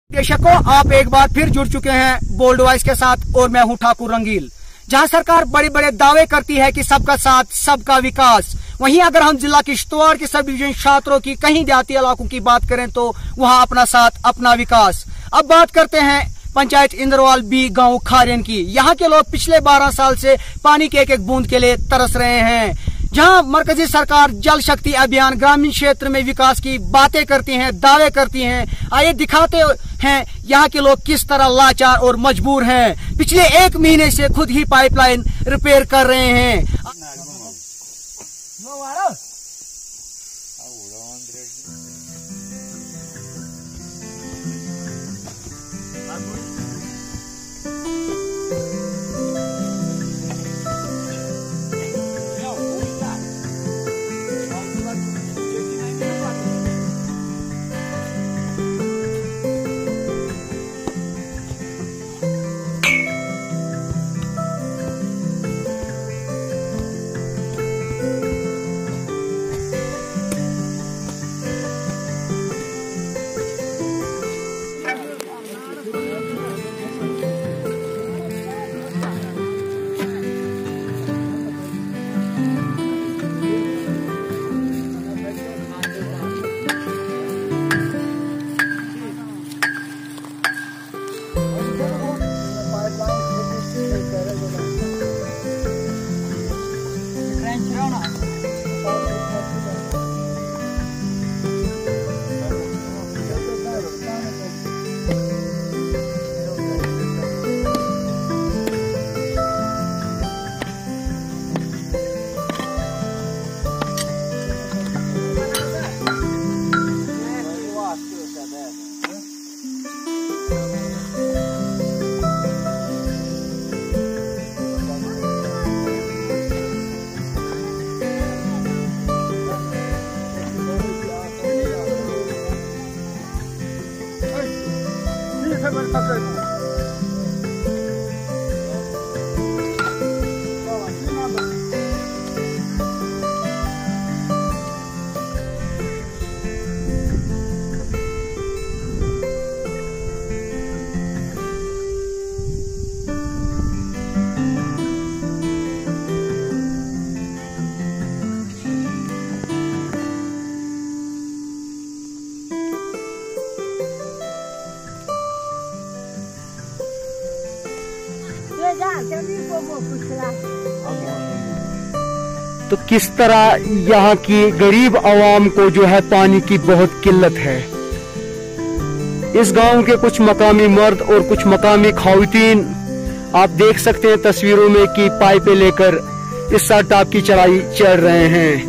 दर्शकों, आप एक बार फिर जुड़ चुके हैं बोल्ड वॉइस के साथ और मैं हूं ठाकुर रंगील। जहां सरकार बड़े बड़े दावे करती है कि सबका साथ सबका विकास, वहीं अगर हम जिला किश्तवाड़ के सब डिवीजन छात्रों की कहीं देहाती इलाकों की बात करें तो वहां अपना साथ अपना विकास। अब बात करते हैं पंचायत इंद्रवाल बी गांव खारियन की। यहाँ के लोग पिछले 12 साल से पानी के एक एक बूंद के लिए तरस रहे हैं। जहां मरकजी सरकार जल शक्ति अभियान ग्रामीण क्षेत्र में विकास की बातें करती हैं, दावे करती हैं। आइए दिखाते हैं यहाँ के लोग किस तरह लाचार और मजबूर हैं। पिछले 1 महीने से खुद ही पाइपलाइन रिपेयर कर रहे हैं। तो किस तरह यहाँ की गरीब आवाम को जो है पानी की बहुत किल्लत है। इस गांव के कुछ मकामी मर्द और कुछ मकामी खावितीन आप देख सकते हैं तस्वीरों में कि पाइपें लेकर इस टाप की चढ़ाई चढ़ रहे हैं।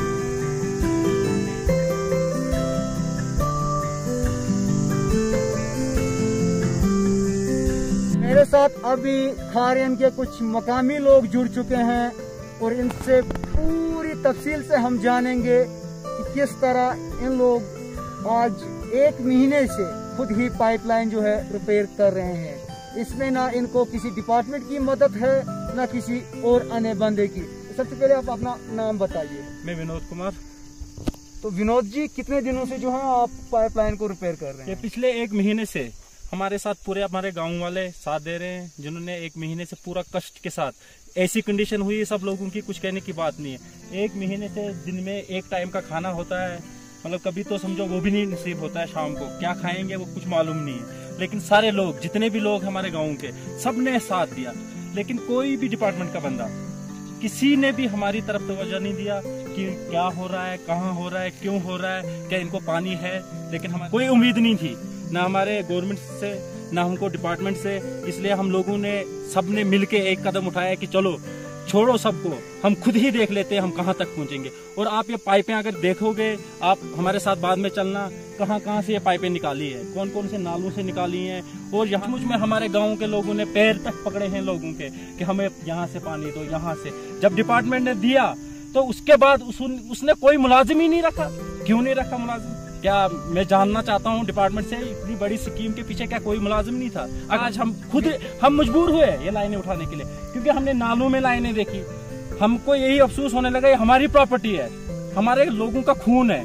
मेरे साथ अभी खारियन के कुछ मकामी लोग जुड़ चुके हैं और इनसे पूरी तफसील से हम जानेंगे कि किस तरह इन लोग आज 1 महीने से खुद ही पाइपलाइन जो है रिपेयर कर रहे हैं। इसमें ना इनको किसी डिपार्टमेंट की मदद है ना किसी और अन्य बंदे की। सबसे पहले आप अपना नाम बताइए। मैं विनोद कुमार। तो विनोद जी, कितने दिनों से जो है आप पाइपलाइन को रिपेयर कर रहे हैं? पिछले 1 महीने से हमारे साथ पूरे हमारे गांव वाले साथ दे रहे हैं, जिन्होंने 1 महीने से पूरा कष्ट के साथ, ऐसी कंडीशन हुई है सब लोगों की, कुछ कहने की बात नहीं है। 1 महीने से दिन में 1 टाइम का खाना होता है, मतलब कभी तो समझो वो भी नहीं नसीब होता है। शाम को क्या खाएंगे वो कुछ मालूम नहीं है। लेकिन सारे लोग, जितने भी लोग हमारे गाँव के, सबने साथ दिया। लेकिन कोई भी डिपार्टमेंट का बंदा, किसी ने भी हमारी तरफ तवज्जो नहीं दिया कि क्या हो रहा है, कहाँ हो रहा है, क्यों हो रहा है, क्या इनको पानी है। लेकिन हमारी कोई उम्मीद नहीं थी, ना हमारे गवर्नमेंट से ना हमको डिपार्टमेंट से। इसलिए हम लोगों ने सबने मिलके एक कदम उठाया कि चलो छोड़ो सबको, हम खुद ही देख लेते हैं हम कहाँ तक पहुँचेंगे। और आप ये पाइपें अगर देखोगे, आप हमारे साथ बाद में चलना, कहाँ कहाँ से ये पाइपें निकाली है, कौन कौन से नालों से निकाली हैं। और यहाँ मुझ में हमारे गाँव के लोगों ने पैर तक पकड़े हैं लोगों के कि हमें यहाँ से पानी दो, यहाँ से। जब डिपार्टमेंट ने दिया तो उसके बाद उसने कोई मुलाजिम ही नहीं रखा। क्यों नहीं रखा मुलाजिम? क्या मैं जानना चाहता हूँ डिपार्टमेंट से, इतनी बड़ी स्कीम के पीछे क्या कोई मुलाजिम नहीं था? आज हम मजबूर हुए ये लाइनें उठाने के लिए, क्योंकि हमने नालों में लाइनें देखी। हमको यही अफसोस होने लगा, ये हमारी प्रॉपर्टी है, हमारे लोगों का खून है,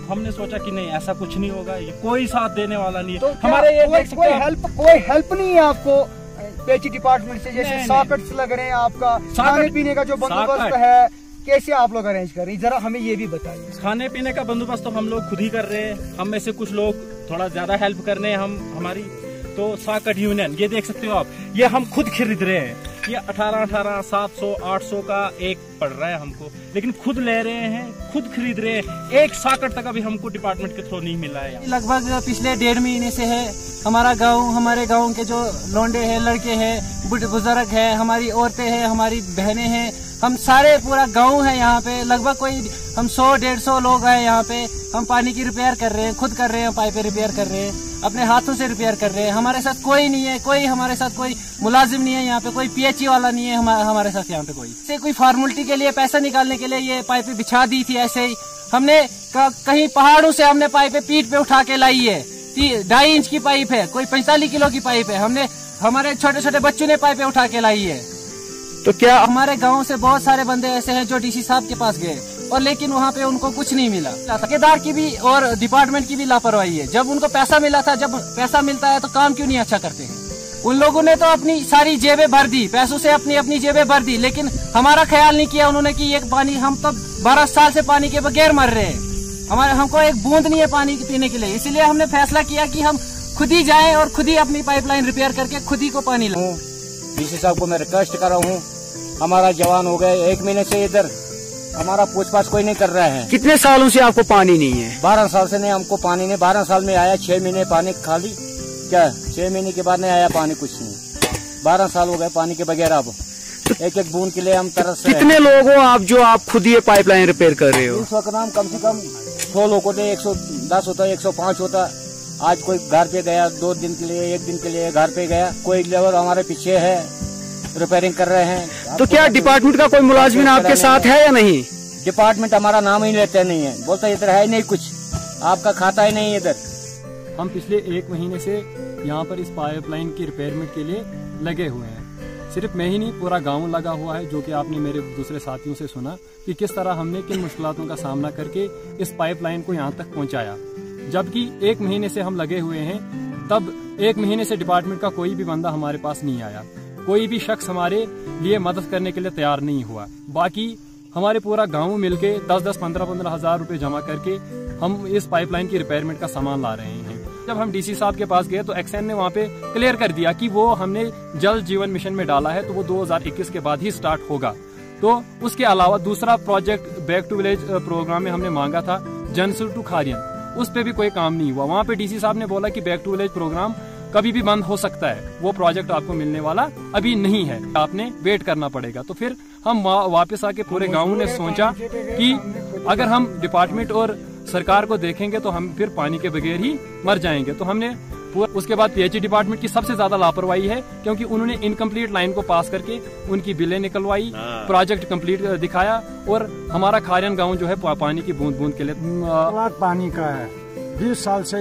हमने सोचा कि नहीं ऐसा कुछ नहीं होगा, ये कोई साथ देने वाला नहीं है। तो हमारे ये देख सकते हैं कोई हेल्प नहीं है आपको पेची डिपार्टमेंट से? जैसे सॉकेट्स लग रहे हैं, आपका खाने पीने का जो बंदोबस्त है कैसे आप लोग अरेंज कर रहे हैं, जरा हमें ये भी बताइए। खाने पीने का बंदोबस्त तो हम लोग खुद ही कर रहे हैं, हम में से कुछ लोग थोड़ा ज्यादा हेल्प कर रहे हैं। हमारी तो साकट यूनियन ये देख सकते हो आप, ये हम खुद खरीद रहे हैं। ये 18 700 800 का एक पड़ रहा है हमको, लेकिन खुद ले रहे हैं, खुद खरीद रहे हैं। एक साकट तक अभी हमको डिपार्टमेंट के थ्रू नहीं मिला है। लगभग पिछले 1.5 महीने से है हमारा गांव, हमारे गांव के जो लौंडे हैं, लड़के हैं, बुजुर्ग है, हमारी औरतें हैं, हमारी बहनें हैं, हम सारे पूरा गांव है यहाँ पे। लगभग कोई हम 100-150 लोग हैं यहाँ पे। हम पानी की रिपेयर कर रहे हैं, खुद कर रहे हैं, पाइपें रिपेयर कर रहे हैं, अपने हाथों से रिपेयर कर रहे हैं। हमारे साथ कोई नहीं है, कोई हमारे साथ कोई मुलाजिम नहीं है यहाँ पे, कोई पीएचई वाला नहीं है हमारे साथ यहाँ पे कोई फॉर्मेलिटी के लिए पैसा निकालने के लिए ये पाइपें बिछा दी थी। ऐसे ही हमने कहीं पहाड़ों से हमने पाइपें पीठ पे उठा के लाई है। 2.5 इंच की पाइप है, कोई 45 किलो की पाइप है, हमने हमारे छोटे छोटे बच्चों ने पाइपें उठा के लाई है। तो क्या हमारे गांव से बहुत सारे बंदे ऐसे हैं जो डीसी साहब के पास गए और लेकिन वहाँ पे उनको कुछ नहीं मिला। ठेकेदार की भी और डिपार्टमेंट की भी लापरवाही है। जब उनको पैसा मिला था, जब पैसा मिलता है तो काम क्यों नहीं अच्छा करते हैं? उन लोगों ने तो अपनी सारी जेबें भर दी, पैसों से अपनी जेबें भर दी, लेकिन हमारा ख्याल नहीं किया उन्होंने कि ये पानी, हम तो 12 साल से पानी के बगैर मर रहे हैं, हमको एक बूंद नहीं है पानी पीने के लिए। इसलिए हमने फैसला किया कि हम खुद ही जाएं और खुद ही अपनी पाइपलाइन रिपेयर करके खुद ही को पानी लाएं। डीसी साहब को मैं रिक्वेस्ट कर रहा हूँ, हमारा जवान हो गए 1 महीने से इधर, हमारा पूछताछ कोई नहीं कर रहा है। कितने सालों से आपको पानी नहीं है? 12 साल से नहीं, हमको पानी नहीं। 12 साल में आया 6 महीने पानी खाली, क्या 6 महीने के बाद नहीं आया पानी, कुछ नहीं। 12 साल हो गए पानी के बगैर। अब एक एक बूंद के लिए हम तरस रहे हैं। कितने लोग हो आप जो आप खुद ये पाइपलाइन रिपेयर कर रहे हो? इस वक्त नाम कम से कम 100 लोग होते, 110 होता, 105 होता। आज कोई घर पे गया 2 दिन के लिए, 1 दिन के लिए घर पे गया, कोई लेबर हमारे पीछे है, रिपेयरिंग कर रहे हैं। तो क्या डिपार्टमेंट का कोई मुलाजिम आपके साथ है या नहीं? डिपार्टमेंट हमारा नाम ही लेते नहीं है, बोलता इधर है नहीं कुछ, आपका खाता ही नहीं इधर। हम पिछले 1 महीने से यहाँ पर इस पाइपलाइन की रिपेयरमेंट के लिए लगे हुए हैं। सिर्फ मैं ही नहीं, पूरा गांव लगा हुआ है, जो कि आपने मेरे दूसरे साथियों से सुना कि किस तरह हमने किन मुश्किलों का सामना करके इस पाइपलाइन को यहाँ तक पहुँचाया। जबकि 1 महीने से हम लगे हुए हैं, तब 1 महीने से डिपार्टमेंट का कोई भी बंदा हमारे पास नहीं आया, कोई भी शख्स हमारे लिए मदद करने के लिए तैयार नहीं हुआ। बाकी हमारे पूरा गांव मिलके 10-10, 15-15 हजार रुपए जमा करके हम इस पाइपलाइन की रिपेयरमेंट का सामान ला रहे हैं। जब हम डीसी साहब के पास गए तो एक्सएन ने वहाँ पे क्लियर कर दिया कि वो हमने जल जीवन मिशन में डाला है, तो वो 2021 के बाद ही स्टार्ट होगा। तो उसके अलावा दूसरा project back to village programme में हमने मांगा था जनसुल टू खारियन, उस पर भी कोई काम नहीं हुआ। वहाँ पे डीसी साहब ने बोला कि बैक टू विलेज प्रोग्राम कभी भी बंद हो सकता है, वो प्रोजेक्ट आपको मिलने वाला अभी नहीं है, आपने वेट करना पड़ेगा। तो फिर हम वापस आके पूरे गांव ने सोचा कि अगर हम डिपार्टमेंट और सरकार को देखेंगे तो हम फिर पानी के बगैर ही मर जाएंगे। तो हमने उसके बाद पीएचई डिपार्टमेंट की सबसे ज्यादा लापरवाही है, क्योंकि उन्होंने इनकम्प्लीट लाइन को पास करके उनकी बिलें निकलवाई, प्रोजेक्ट कंप्लीट दिखाया, और हमारा खारियन गांव जो है पानी की बूंद बूंद के लिए पानी का है। 20 साल से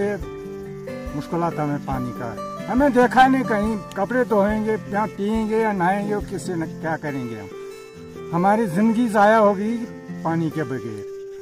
मुश्किलात हमें पानी का है। हमें देखा नहीं कहीं कपड़े धोएंगे या पियेंगे या नहाएंगे, किससे क्या करेंगे हम। हमारी जिंदगी जाया होगी पानी के बगैर।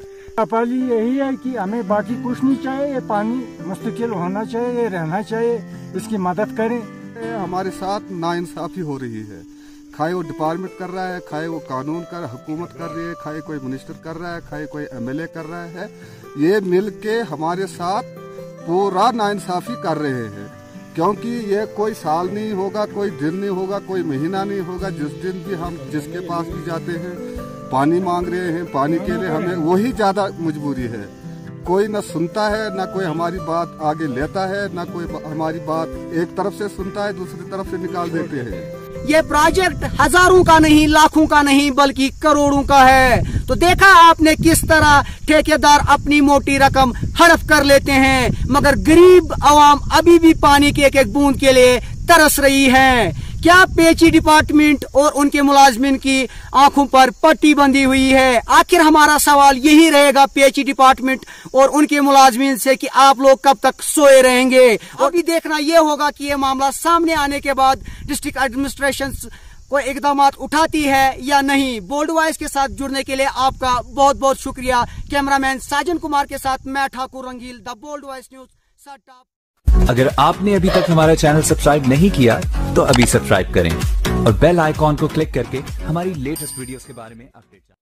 अपील यही है कि हमें बाकी कुछ नहीं चाहिए, ये पानी मुस्तकिल होना चाहिए, ये रहना चाहिए, इसकी मदद करें। हमारे साथ नाइंसाफी हो रही है, खाए वो डिपार्टमेंट कर रहा है, खाए वो कानून कर हुकूमत कर रही है, खाए कोई मिनिस्टर कर रहा है, खाए कोई एमएलए कर रहा है। ये मिल के हमारे साथ पूरा नाइंसाफी कर रहे हैं, क्योंकि ये कोई साल नहीं होगा, कोई दिन नहीं होगा, कोई महीना नहीं होगा, जिस दिन भी हम जिसके पास भी जाते हैं पानी मांग रहे हैं, पानी के लिए हमें वही ज्यादा मजबूरी है। कोई न सुनता है, न कोई हमारी बात आगे लेता है, न कोई हमारी बात एक तरफ से सुनता है, दूसरी तरफ से निकाल देते हैं। ये प्रोजेक्ट हजारों का नहीं, लाखों का नहीं, बल्कि करोड़ों का है। तो देखा आपने किस तरह ठेकेदार अपनी मोटी रकम हड़प कर लेते हैं, मगर गरीब आवाम अभी भी पानी की एक एक बूंद के लिए तरस रही है। क्या पीएचई डिपार्टमेंट और उनके मुलाजमिन की आंखों पर पट्टी बंधी हुई है? आखिर हमारा सवाल यही रहेगा पीएचई डिपार्टमेंट और उनके मुलाजमिन से कि आप लोग कब तक सोए रहेंगे। अभी देखना ये होगा कि ये मामला सामने आने के बाद डिस्ट्रिक्ट एडमिनिस्ट्रेशन कोई इकदाम उठाती है या नहीं। बोल्ड वॉइस के साथ जुड़ने के लिए आपका बहुत बहुत शुक्रिया। कैमरामैन साजन कुमार के साथ मैं Thakur Rangeel, the bold voice news सट्टा। अगर आपने अभी तक हमारा चैनल सब्सक्राइब नहीं किया तो अभी सब्सक्राइब करें और बेल आइकॉन को क्लिक करके हमारी लेटेस्ट वीडियोस के बारे में अपडेट